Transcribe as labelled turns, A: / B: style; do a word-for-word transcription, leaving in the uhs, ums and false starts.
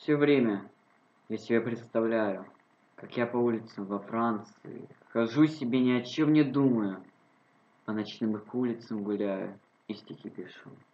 A: Все время я себе представляю, как я по улицам во Франции хожу себе, ни о чем не думаю, по ночным их улицам гуляю и стихи пишу.